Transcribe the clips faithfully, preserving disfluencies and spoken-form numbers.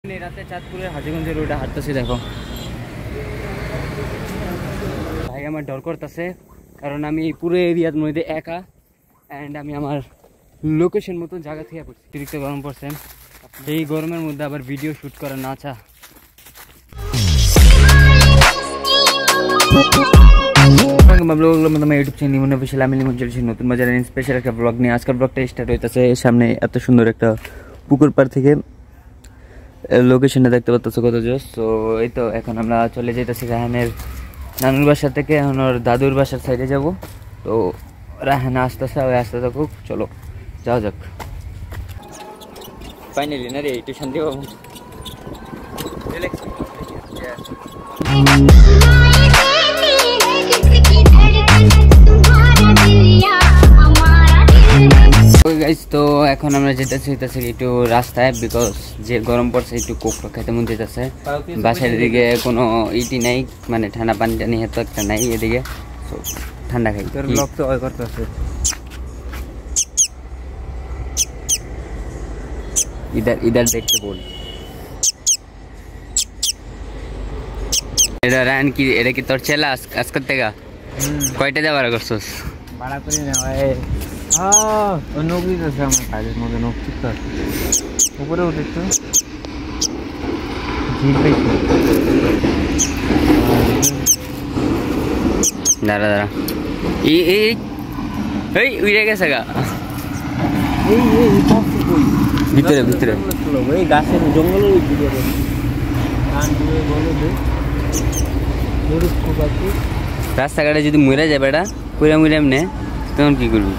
রাতে চাঁদপুরের হাজিগঞ্জের রোডে হাঁটতেছি, দেখো ভাই আমার ডর করতেছে, কারণ আমি পুরো এরিয়ার মধ্যে একা অ্যান্ড আমি আমার লোকেশন মতো জায়গা থেকে পড়ছি। অতিরিক্ত গরম পড়ছে, এই গরমের মধ্যে আবার ভিডিও শ্যুট করা না চা। ইউটিউব চ্যানেল লিমন অফিশিয়াল, আমি লিমন চলেছি নতুন বাজারে স্পেশাল একটা ব্লগ নিয়ে। আজকের ব্লগটা স্টার্ট হইতেছে সামনে এত সুন্দর একটা পুকুর পাড় থেকে। লোকেশনটা দেখতে পাচ্ছ কত জোস। তো এই তো এখন আমরা চলে যেতেছি রাহানের নানুর বাসা থেকে, এখন ওর দাদুর বাসার সাইডে যাব। তো রাহান আসতেছে, ওই আসতে থাকুক, চলো যাওয়া যাক। ফাইনালি না রে, একটু শান্তি পাবো। তো এখন আমরা যেতেছি হইতেছি একটু রাস্তায়, বিকজ যে গরম পড়ছে একটু কোক খাইতে মন যেতেছে। বাসার দিকে কোনো ইটি নাই, মানে ঠান্ডা পানি টানি এত একটা নাই এদিকে, তো ঠান্ডা খাই। তোর ব্লগ তো অয় করতেছে, ইধার ইধার দেখতে বল। এটা রান কি, এটা কি তোর ছেলে আজকের থেকে কয়টা যাবার করছস? ভাড়া করি না ভাই। হ্যাঁ ওই নখ দিতেছে আমার কাজের মধ্যে, নখ ঠিক আছে। উপরে উঠে একটু ঝিল পাইছে। দাঁড়া দাঁড়া, এই এই এই উড়ে গেছে গা। এই এই ভিতরে ভিতরে এই গাছের জঙ্গলের ভিতরে রাস্তাঘাটে যদি মরে যায় বেটা, কইরা মরে এমনি, তখন কি করবি?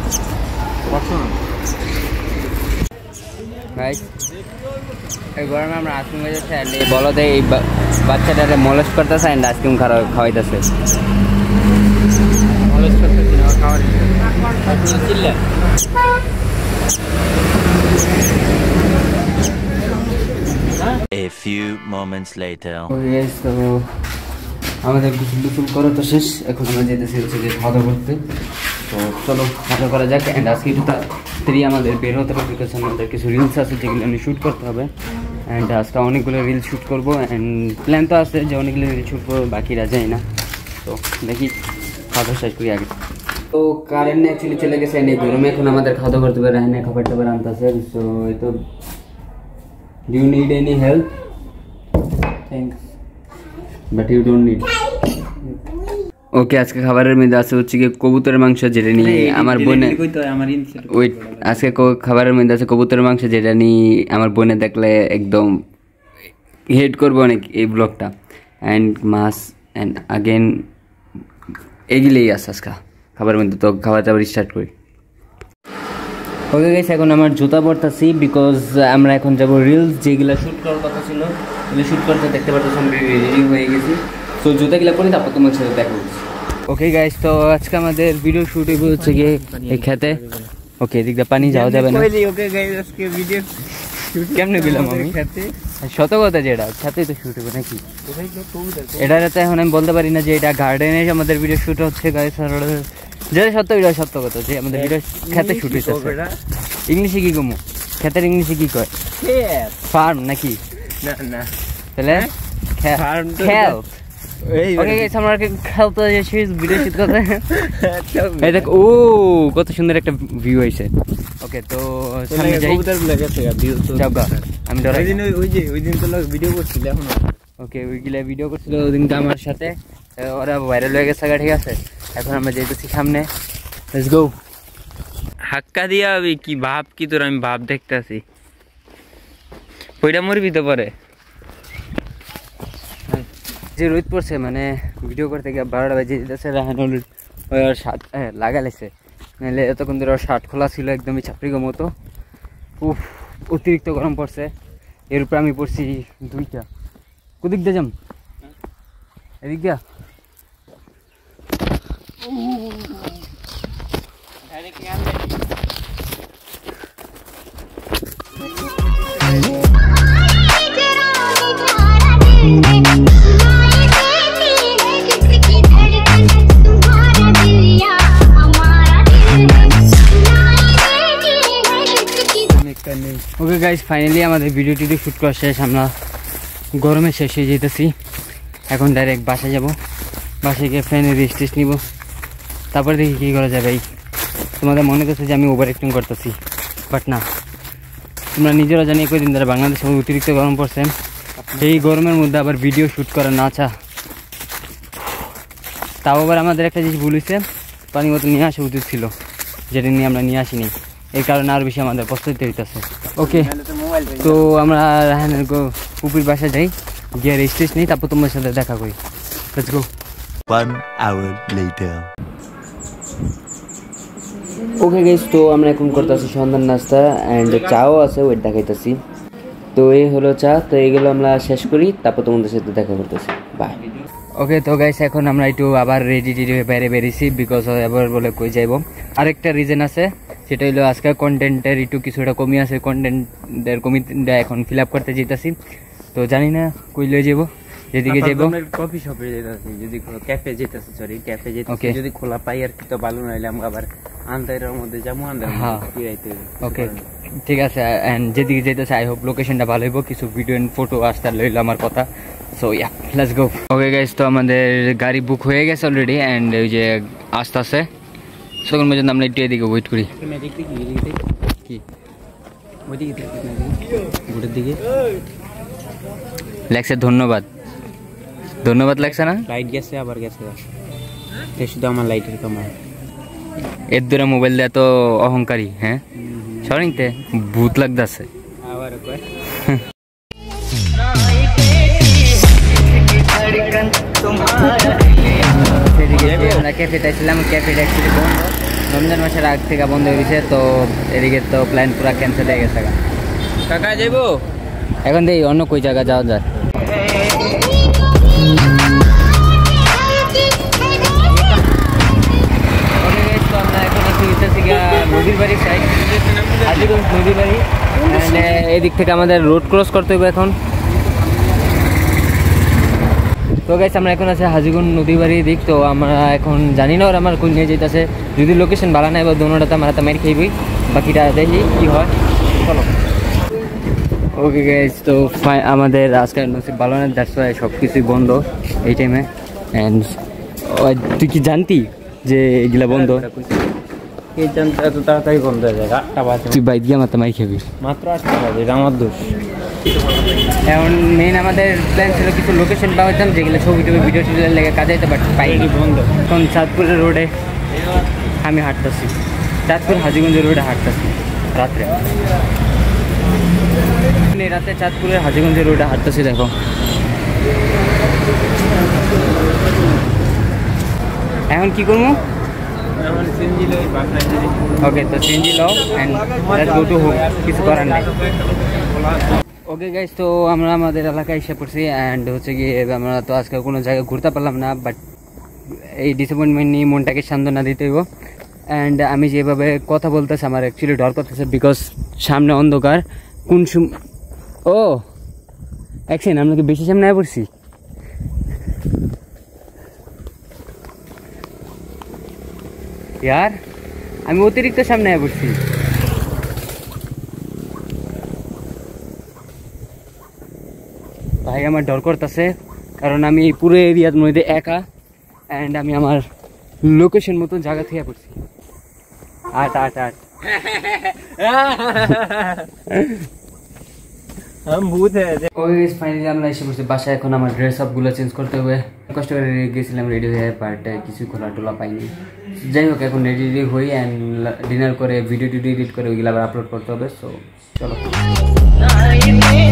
এই গরমে আমরা আইসক্রিম খাইতেছি, আর এই বলদে এই বাচ্চাটারে মলেস্ট করতেছে অ্যান্ড আইসক্রিম খাওয়াইতেছে। মলেস্ট করতেছি না, খাওয়ার চিল্লা। A few moments later. তো আমাদের গোসল টুসল করা তো শেষ, এখন আমরা যেতেছি হচ্ছে যে খাওয়া দাওয়া করতে। তো চলো খাওয়া করা যাক। অ্যান্ড আজকে একটু তাড়াতাড়ি আমাদের বের হতে হবে, বিকজ আমাদের কিছু রিলস আছে যেগুলো আমি শ্যুট করতে হবে। অ্যান্ড আজকে অনেকগুলো রিলস শ্যুট করবো, অ্যান্ড প্ল্যান তো আছে যে অনেকগুলো রিলস শ্যুট করবো, বাকিরা যায় না। তো দেখি খাওয়া দাওয়া শেষ করি আগে। তো কারেন্ট অ্যাকচুয়ালি চলে গেছে, এই গরমে এখন আমাদের খাওয়া দাওয়া করতে হবে। রাহানে খাবার টাবার আনতেছে। সো এই তো, do you need any help? Thanks, but you don't need. Okay, আজকে খাবারের মধ্যে আছে হচ্ছে কি কবুতরের মাংস, যেটা নিয়ে আমার বোনে ওয়েট আজকে খাবারের মধ্যে আছে কবুতরের মাংস, যেটা নিয়ে আমার বোনে দেখলে একদম হেড করবে অনেক এই ব্লগটা। অ্যান্ড মাছ অ্যান্ড আগেন এগুলোই আছে আজকে খাবারের মধ্যে। তো খাবার দাবার স্টার্ট করি। ওকে গাইস, এখন আমার জুতা পরতাছি, বিকজ আমরা এখন যাবো রিলস, যেগুলো শ্যুট করার কথা ছিল এগুলো শ্যুট করতে। দেখতে পাচ্ছ আমি রেডি হয়ে গেছি। তো জুতাগুলো পরে তারপর তোমার সাথে দেখা হচ্ছে। ওকে গাইস, তো আজকে আমাদের ভিডিও শ্যুট হচ্ছে গিয়ে এই খেতে। ওকে, এদিক দিয়ে পানি যাওয়া যাবে না। ওকে গাইস, আজকে ভিডিও শ্যুট কেমনে দিলাম আমি খেতে? সত কথা, যেটা খেতেই তো শ্যুট হবে নাকি? এটা তো এখন আমি বলতে পারি না যে এটা গার্ডেনে আমাদের ভিডিও শ্যুট হচ্ছে গাইস। যেটা সত্য, এটা সত্য কথা যে আমাদের ভিডিও খেতে শ্যুট হচ্ছে। ইংলিশে কি কমু? খেতের ইংলিশে কি কয়? ফার্ম নাকি? না না, তাহলে ফার্ম খেল। ওকে গাইস, আমরা খেলতে যাচ্ছি ভিডিও শুট করতে। এই দেখ, ও কত সুন্দর একটা ভিউ হইছে। ওকে, তো সামনে যাই। আমি ডরাই, ওই দিন ওই যে ওই দিন তো লোক ভিডিও করছিল এখন। ওকে, ওইগুলা ভিডিও করছিল ওই দিন আমার সাথে, ওরা ভাইরাল হয়ে গেছে। ঠিক আছে, এখন আমরা যাইতেছি সামনে। Let's go. হাক্কা দিয়া হবে কি ভাব, কি তোর আমি ভাব দেখতেছি। ওইটা মরবি তো পরে। যে রোদ পড়ছে, মানে ভিডিও করতে গিয়ে বারোটা বাজে যেতেছে। রাহানুল ওই ওর শার্ট লাগালেছে, নাহলে এতক্ষণ ধরে ওর শার্ট খোলা ছিল একদমই ছাপড়িগো মতো। উফ, অতিরিক্ত গরম পড়ছে। এর উপরে আমি পড়ছি দুইটা। কোদিক দিয়ে যাম? এদিক দিয়া। ওকে গাইস, ফাইনালি আমাদের ভিডিও টিডিও শ্যুট করা শেষ। আমরা গরমে শেষ হয়ে যেতেছি, এখন ডাইরেক্ট বাসায় যাব, বাসায় গিয়ে ফ্যানের রেস্ট টেস্ট নিব, তারপরে দেখি কী করা যাবে। তোমাদের মনে করছে যে আমি ওভার অ্যাক্টিং করতেছি, বাট না, তোমরা নিজেরা জানি কয়েকদিন ধরে বাংলাদেশে অতিরিক্ত গরম পড়ছে, এই গরমের মধ্যে আবার ভিডিও শ্যুট করা না চা, তাও আবার আমাদের একটা জিনিস ভুল হয়েছে, পানি মতো নিয়ে আসা উচিত ছিল, যেটা নিয়ে আমরা নিয়ে আসিনি, এই কারণে আরও বেশি আমাদের প্রস্তুতি হইতেছে। ওকে, তো আমরা রাহানের পুকুর বাসায় যাই, গিয়ে রেস্ট টেস্ট নিই, তারপর তোমার সাথে দেখা করি। Let's go. One hour later. Okay guys, তো আমরা এখন করতেছি সন্ধ্যার নাস্তা অ্যান্ড চাও আছে, ওয়েট দেখাইতেছি। তো এই হলো চা, তো এইগুলো আমরা শেষ করি, তারপর তোমাদের সাথে দেখা করতেছি। বাই। ওকে, তো গাইস এখন আমরা একটু আবার রেডি টেডি হয়ে বাইরে বেরিয়েছি, বিকজ এবার বলে কই যাইব। আরেকটা রিজন আছে, সেটা হলো আজকে কন্টেন্টের একটু কিছুটা কমি আছে, কন্টেন্টের কমিটা এখন ফিল আপ করতে যেতেছি, তো জানি না কই লয়ে যাবো, যেদিকে যাবো। কফি শপে যেতেছি, যদি ক্যাফে যেতেছি, সরি ক্যাফে যেতেছি, যদি খোলা পাই আর কি তো ভালো, নাইলে আমরা আবার আন্দারের মধ্যে যাবো, আন্দারের মধ্যে ফিরাইতে। ওকে ঠিক আছে, এন্ড যেদিকে যেতেছে আই হোপ লোকেশনটা ভালো হইব, কিছু ভিডিও এন্ড ফটো আসতে লইল আমার কথা। So yeah, let's go. Okay guys, তো আমাদের গাড়ি বুক হয়ে গেছে অলরেডি, এন্ড ওই যে আসতে আসে, তখন পর্যন্ত আমরা একটু এদিকে ওয়েট করি। কি ওইদিকে ঘুরের দিকে লেখছে ধন্যবাদ, ধন্যবাদ লাগছে না? লাইট গেছে, আবার গেছে, শুধু আমার লাইটের কামার। এর দ্বারা মোবাইল দেয়া তো অহংকারী, হ্যাঁ সরিতে ভূত লাগতেছে। আমরা ক্যাফেতে ছিলাম, ক্যাফেটা অ্যাকচুয়ালি বন্ধ, রমজান মাসের আগ থেকে বন্ধ হয়ে গেছে, তো এদিকে তো প্ল্যান পুরা ক্যান্সেল হয়ে গেছে। কাকা যাইবো এখন, দেখি অন্য কই জায়গা যাওয়া যায়। নদীর বাড়ি সাইড, হাজিগঞ্জ নদীর বাড়ি, এদিক থেকে আমাদের রোড ক্রস করতে হবে এখন। তো গাইস, আমরা এখন আছে হাজিগঞ্জ নদীর বাড়ির দিক, তো আমরা এখন জানি না ওরা আমার কোন নিয়ে যেতেছে, যদি লোকেশন ভালো নাই বা দোনোটাতে আমরা তো মারি খাইবই, বাকিটা দেখি কি হয়, চলো। ওকে গাইস, তো আমাদের আজকের নসিব ভালো না, দ্যাটস ওয়াই সব কিছুই বন্ধ এই টাইমে। অ্যান্ড তুই কি জানতি যে এগুলা বন্ধ? কে জানতে এত তাড়াতাড়ি বন্ধ হয়ে যায়? আটটা বাজে, তুই বাইক দিয়ে মাথা মাই খাবি, মাত্র আটটা বাজে, এটা আমার দোষ। এখন মেন আমাদের প্ল্যান ছিল কিছু লোকেশন পাওয়া যেতাম, যেগুলো ছবি টবি ভিডিও টিডিও লেগে কাজে যেতে, বাট পাইনি, বন্ধ। এখন চাঁদপুরের রোডে আমি হাঁটতেছি, চাঁদপুর হাজিগঞ্জের রোডে হাঁটতেছি রাত্রে, রাতে চাঁদপুরের হাজিগঞ্জের রোডে হাঁটতেছি। দেখো এখন কি করবো? ওকে, তো সিএনজি লও and let's go to home, কিছু করার নাই। ওকে গাইস, তো আমরা আমাদের এলাকায় এসে পড়ছি, অ্যান্ড হচ্ছে গিয়ে আমরা তো আজকে কোনো জায়গায় ঘুরতে পারলাম না, বাট এই ডিসঅ্যাপয়েন্টমেন্ট নিয়ে মনটাকে সান্ত্বনা দিতে হইব। অ্যান্ড আমি যেভাবে কথা বলতেছি আমার অ্যাকচুয়ালি ডর করতেছে, বিকজ সামনে অন্ধকার। কোন সুম ও অ্যাকশন, আমরা কি বেশি সামনে আয় পড়ছি? ইয়ার আমি অতিরিক্ত সামনে আয় পড়ছি। ভাই আমার ডর করতেছে, কারণ আমি পুরো এরিয়ার মধ্যে একা, অ্যান্ড আমি আমার লোকেশন মতো জায়গা থেকে পড়ছি। আট আট আট ফাইনালি আমরা এসে পড়ছি বাসায়। এখন আমার ড্রেস আপ গুলো চেঞ্জ করতে হবে, কষ্ট করে গেছিলাম রেডি হয়ে, বাট কিছু খোলা টোলা পাইনি। যাই হোক, এখন রেডি রেডি হই অ্যান্ড ডিনার করে ভিডিও টিডিও এডিট করে ওইগুলো আবার আপলোড করতে হবে। সো চলো।